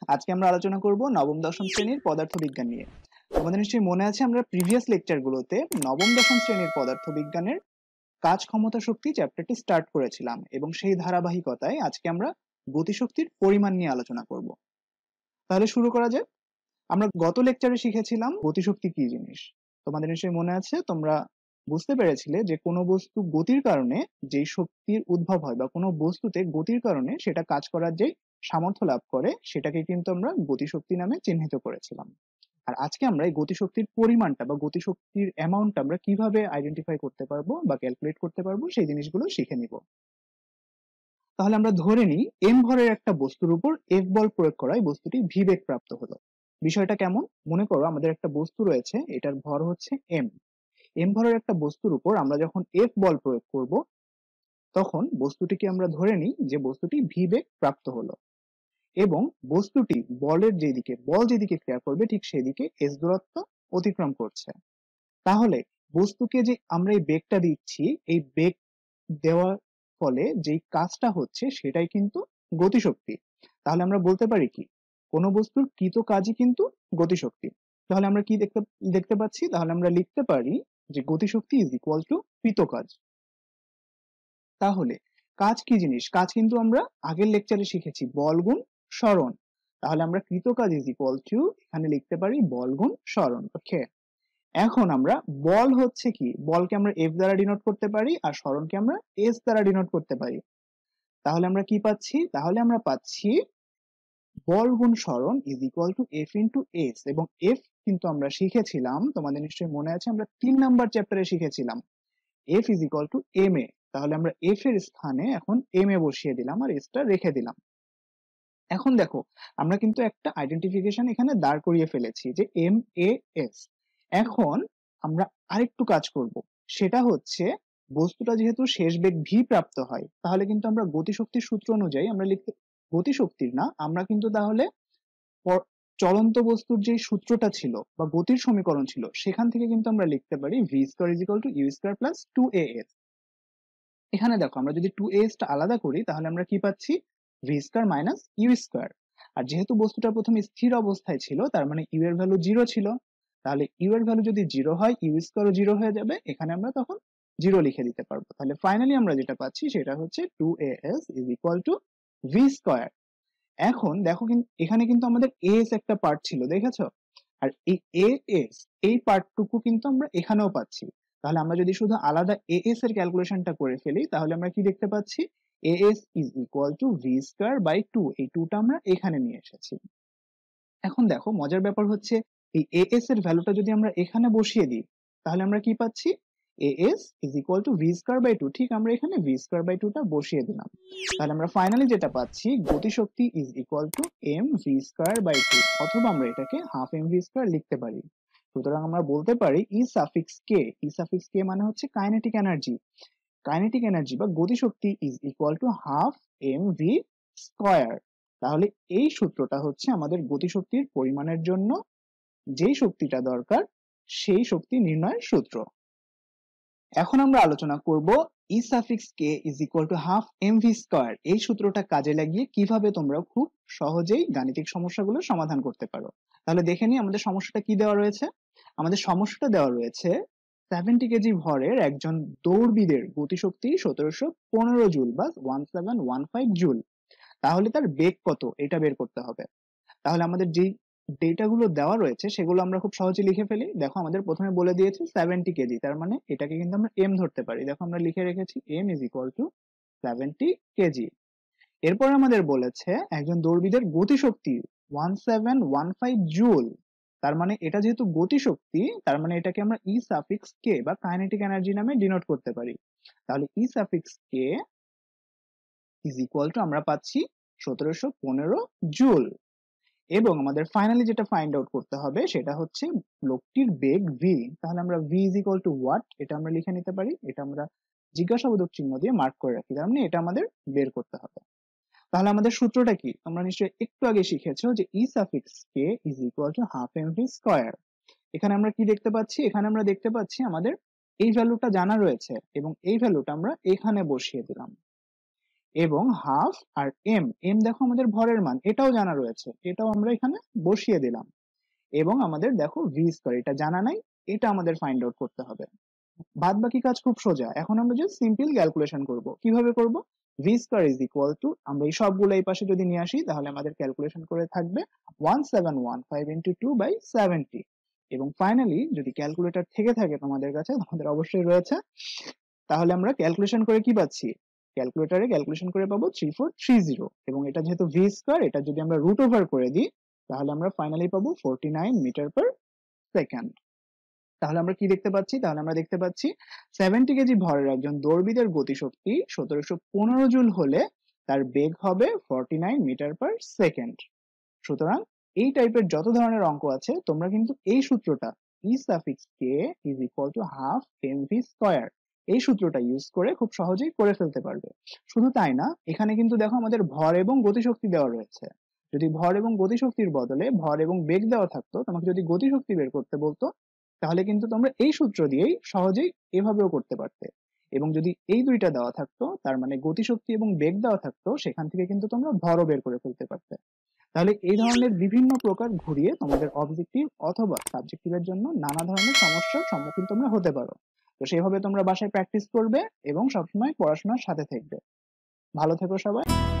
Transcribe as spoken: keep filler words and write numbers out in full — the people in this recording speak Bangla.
আজকে আমরা আলোচনা করব নবম দশম শ্রেণীর পদার্থবিজ্ঞান নিয়ে। আমাদের নিশ্চয়ই মনে আছে আমরা প্রিভিয়াস লেকচারগুলোতে নবম দশম শ্রেণীর পদার্থবিজ্ঞানের কাজ ক্ষমতা শক্তি চ্যাপ্টারটি স্টার্ট করেছিলাম এবং সেই ধারাবাহিকতায় আজকে আমরা গতিশক্তির পরিমাণ নিয়ে আলোচনা করব। তাহলে শুরু করা যাক। আমরা গত লেকচারে শিখেছিলাম গতিশক্তি কি জিনিস। তোমাদের নিশ্চয়ই মনে আছে, তোমরা বুঝতে পেরেছিলে যে কোনো বস্তু গতির কারণে যেই শক্তির উদ্ভব হয় বা কোনো বস্তুতে গতির কারণে সেটা কাজ করার যে সামর্থ্য লাভ করে সেটাকে কিন্তু আমরা গতিশক্তি নামে চিহ্নিত করেছিলাম। আর আজকে আমরা এই গতিশক্তির পরিমাণটা বা গতিশক্তির অ্যামাউন্টটা আমরা কিভাবে আইডেন্টিফাই করতে পারবো বা ক্যালকুলেট করতে পারবো সেই জিনিসগুলো শিখে নিব। তাহলে আমরা ধরে নিই এম ভরের একটা বস্তুর উপর এফ বল প্রয়োগ করায় বস্তুটি ভি বেগ প্রাপ্ত হলো। বিষয়টা কেমন? মনে করো আমাদের একটা বস্তু রয়েছে, এটার ভর হচ্ছে এম। এম ভরের একটা বস্তুর উপর আমরা যখন এফ বল প্রয়োগ করব তখন বস্তুটিকে আমরা ধরে নিই যে বস্তুটি ভি বেগ প্রাপ্ত হলো এবং বস্তুটি বলের যেদিকে বল যেদিকে ক্রিয়া করবে ঠিক সেদিকে এস দূরত্ব অতিক্রম করছে। তাহলে বস্তুকে যে আমরা এই বেগটা দিচ্ছি, এই বেগ দেওয়ার ফলে যেই কাজটা হচ্ছে সেটাই কিন্তু গতিশক্তি। তাহলে আমরা বলতে পারি কি কোনো বস্তুর কৃত কাজই কিন্তু গতিশক্তি। তাহলে আমরা কি দেখতে দেখতে পাচ্ছি? তাহলে আমরা লিখতে পারি যে গতিশক্তি ইজ ইকুয়াল টু কৃত কাজ। তাহলে কাজ কি জিনিস? কাজ কিন্তু আমরা আগের লেকচারে শিখেছি বল গুণ সরণ। তাহলে আমরা কৃত কাজ ইজ ইকুয়াল টু এখানে লিখতে পারি বল গুণ সরণ। ওকে, এখন আমরা বল হচ্ছে কি, বলকে আমরা এফ দ্বারা ডিনোট করতে পারি আর সরণকে আমরা এস দ্বারা ডিনোট করতে পারি। তাহলে আমরা কি পাচ্ছি? তাহলে আমরা পাচ্ছি বল গুণ সরণ is equal to F into S. এবং এফ কিন্তু আমরা শিখেছিলাম, তোমাদের নিশ্চয়ই মনে আছে, আমরা তিন নাম্বার চ্যাপ্টারে শিখেছিলাম F is equal to M A. তাহলে আমরা এফ এর স্থানে এখন এম এ বসিয়ে দিলাম আর এসটা রেখে দিলাম। এখন দেখো আমরা কিন্তু একটা আইডেন্টিফিকেশন এখানে দাঁড় করিয়ে ফেলেছি যে এম এ এস। এখন আমরা আরেকটু কাজ করব, সেটা হচ্ছে বস্তুটা যেহেতু শেষ বেগ ভি প্রাপ্ত হয় তাহলে কিন্তু আমরা গতিশক্তির সূত্র অনুযায়ী আমরা লিখতে, গতিশক্তির না, আমরা কিন্তু তাহলে চলন্ত বস্তুর যে সূত্রটা ছিল বা গতির সমীকরণ ছিল সেখান থেকে কিন্তু আমরা লিখতে পারি V square is equal to U square plus two A S. এখানে দেখো আমরা যদি টু এ এস টা আলাদা করি তাহলে আমরা কি পাচ্ছি? V square minus U square. আর যেহেতু বস্তুটা প্রথমে স্থির অবস্থায় ছিল তার মানে ইউ এর ভ্যালু জিরো ছিল, তাহলে ইউ এর ভ্যালু যদি জিরো হয় ইউ স্কয়ারও জিরো হয়ে যাবে, এখানে আমরা তখন জিরো লিখে দিতে পারবো। তাহলে ফাইনালি আমরা যেটা পাচ্ছি সেটা হচ্ছে two A S is equal to V square. এখন দেখো কিন্তু এখানে কিন্তু আমাদের এস একটা পার্ট ছিল, দেখেছো? আর এই এ এস এই পার্টটুকু কিন্তু আমরা এখানেও পাচ্ছি। তাহলে আমরা যদি শুধু আলাদা এ এস এর ক্যালকুলেশনটা করে ফেলি তাহলে আমরা কি দেখতে পাচ্ছি? A S is equal to V square by two. এই টুটা আমরা এখানে নিয়ে এসেছি। এখন দেখো মজার ব্যাপার হচ্ছে এই এ এস এর ভ্যালুটা যদি আমরা এখানে বসিয়ে দিই তাহলে আমরা কি পাচ্ছি? A S is equal to V square by two. ঠিক আমরা এখানে ভি স্কয়ার বাই টু টা বসিয়ে দিলাম। তাহলে আমরা ফাইনালি যেটা পাচ্ছি গতিশক্তি is equal to M V square by two, অথবা আমরা এটাকে হাফ এম ভি স্কয়ার লিখতে পারি। সুতরাং আমরা বলতে পারি ই সাফিক্স কে, ই সাফিক্স কে মানে হচ্ছে কাইনেটিক এনার্জি। কাইনেটিক এনার্জি বা গতিশক্তি is equal to half M V square. তাহলে এই সূত্রটা হচ্ছে আমাদের গতিশক্তির পরিমাণের জন্য যেই শক্তিটা দরকার সেই শক্তি নির্ণয়ের সূত্র। এখন আমরা আলোচনা করব E suffix K is equal to half M V square. এই সূত্রটা কাজে লাগিয়ে কিভাবে তোমরা খুব সহজেই গাণিতিক সমস্যাগুলো সমাধান করতে পারো। তাহলে দেখে নিই আমাদের সমস্যাটা কি দেওয়া রয়েছে। আমাদের সমস্যাটা দেওয়া রয়েছে সেভেন্টি কেজি ভরের একজন দৌড়বিদের গতিশক্তি সতেরোশো পনেরো জুল বা one seven one five joule. তাহলে তার বেগ কত এটা বের করতে হবে। তাহলে আমাদের যেই ডেটাগুলো দেওয়া রয়েছে সেগুলো আমরা খুব সহজে লিখে ফেলি। দেখো আমাদের প্রথমে বলে দিয়েছে সেভেন্টি কেজি, তার মানে এটাকে কিন্তু আমরা এম ধরতে পারি। দেখো আমরা লিখে রেখেছি m is equal to seventy kg. এরপর আমাদের বলেছে একজন দৌড়বিদের গতিশক্তি one seven one five joule. তার মানে এটা যেহেতু গতিশক্তি তার মানে এটাকে আমরা ই সাফিক্স কে বা কাইনেটিক এনার্জি নামে ডিনোট করতে পারি। তাহলে E suffix K is equal to আমরা পাচ্ছি সতেরোশো পনেরো জুল। এবং আমাদের ফাইনালি যেটা ফাইন্ড আউট করতে হবে সেটা হচ্ছে লোকটির বেগ ভি। তাহলে আমরা V is equal to what এটা আমরা লিখে নিতে পারি, এটা আমরা জিজ্ঞাসাবোধক চিহ্ন দিয়ে মার্ক করে রাখি, তার মানে এটা আমাদের বের করতে হবে। তাহলে আমাদের সূত্রটা কি তোমরা নিশ্চয়ই একটু আগে শিখেছো যে E suffix K is equal to half M V square. এখানে আমরা কি দেখতে পাচ্ছি? এখানে আমরা দেখতে পাচ্ছি আমাদের এই ভ্যালুটা জানা রয়েছে এবং এই ভ্যালুটা আমরা এখানে বসিয়ে দিলাম। এবং হাফ আর এম এম দেখো আমাদের ভরের মান, এটাও জানা রয়েছে, এটাও আমরা এখানে বসিয়ে দিলাম। এবং আমাদের দেখো ভি স্কয়ার এটা জানা নাই, এটা আমাদের ফাইন্ড আউট করতে হবে। বাদ বাকি কাজ খুব সোজা, এখন আমরা জাস্ট সিম্পল ক্যালকুলেশন করব। কিভাবে করব? V square is equal to, আমরা এই সবগুলো এই পাশে যদি নিয়ে আসি তাহলে আমাদের ক্যালকুলেশন করে থাকবে one seven one five into two by seventy. এবং ফাইনালি যদি ক্যালকুলেটর থেকে থাকে তোমাদের কাছে, তোমাদের অবশ্যই রয়েছে, তাহলে আমরা ক্যালকুলেশন করে কি পাচ্ছি? ক্যালকুলেটরে ক্যালকুলেশন করে পাবো থ্রি ফোর থ্রি জিরো, এবং এটা যেহেতু ভি স্কয়ার, এটা যদি আমরা রুট ওভার করে দিই তাহলে আমরা ফাইনালি পাবো forty nine metre per second. তাহলে আমরা কি দেখতে পাচ্ছি? তাহলে আমরা দেখতে পাচ্ছি সেভেন্টি কেজি ভরের একজন দৌড়বিদের গতিশক্তি সতেরোশো পনেরো জুল হলে তার বেগ হবে forty nine metre per second. সুতরাং এই টাইপের যত ধরনের অঙ্ক আছে তোমরা কিন্তু এই সূত্রটা E সাফিক্স k is equal to half mv square, এই সূত্রটা ইউজ করে খুব সহজেই করে ফেলতে পারবে। শুধু তাই না, এখানে কিন্তু দেখো আমাদের ভর এবং গতিশক্তি দেওয়া রয়েছে। যদি ভর এবং গতিশক্তির বদলে ভর এবং বেগ দেওয়া থাকতো, তোমাকে যদি গতিশক্তি বের করতে বলতো, তাহলে কিন্তু তোমরা এই সূত্র দিয়েই সহজেই এভাবেও করতে পারতে। এবং যদি এই দুইটা দেওয়া থাকতো, তার মানে গতিশক্তি এবং বেগ দেওয়া থাকতো, সেখান থেকে কিন্তু তোমরা ভরও বের করে ফেলতে পারতে। তাহলে এই ধরনের বিভিন্ন প্রকার ঘুরিয়ে তোমাদের অবজেক্টিভ অথবা সাবজেক্টিভের জন্য নানা ধরনের সমস্যার সম্মুখীন তোমরা হতে পারো। তো সেভাবে তোমরা বাসায় প্র্যাকটিস করবে এবং সবসময় পড়াশোনার সাথে থাকবে। ভালো থেকো সবাই।